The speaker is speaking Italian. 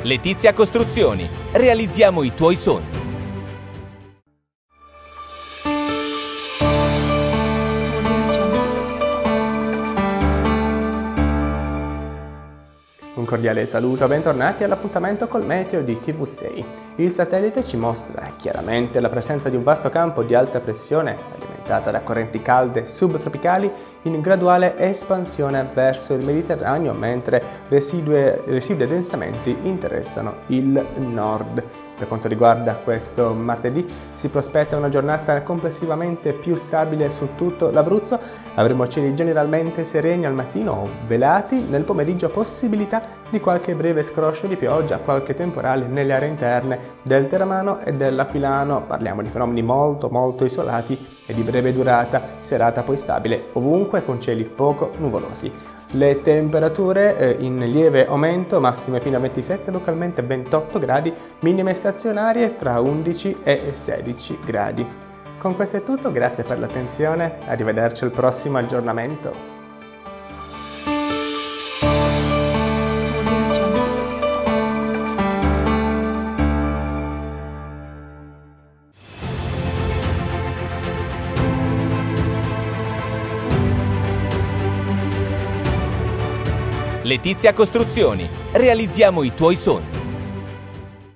Letizia Costruzioni. Realizziamo i tuoi sogni. Un cordiale saluto, bentornati all'appuntamento col meteo di TV6. Il satellite ci mostra chiaramente la presenza di un vasto campo di alta pressione alimentata da correnti calde subtropicali in graduale espansione verso il Mediterraneo, mentre residui densamenti interessano il nord. Per quanto riguarda questo martedì si prospetta una giornata complessivamente più stabile su tutto l'Abruzzo. Avremo cieli generalmente sereni al mattino o velati, nel pomeriggio possibilità di qualche breve scroscio di pioggia, qualche temporale nelle aree interne del Teramano e dell'Aquilano. Parliamo di fenomeni molto isolati e di breve durata, serata poi stabile ovunque con cieli poco nuvolosi. Le temperature in lieve aumento, massime fino a 27, localmente 28 gradi, minime stazionarie tra 11 e 16 gradi. Con questo è tutto, grazie per l'attenzione, arrivederci al prossimo aggiornamento. Letizia Costruzioni. Realizziamo i tuoi sogni.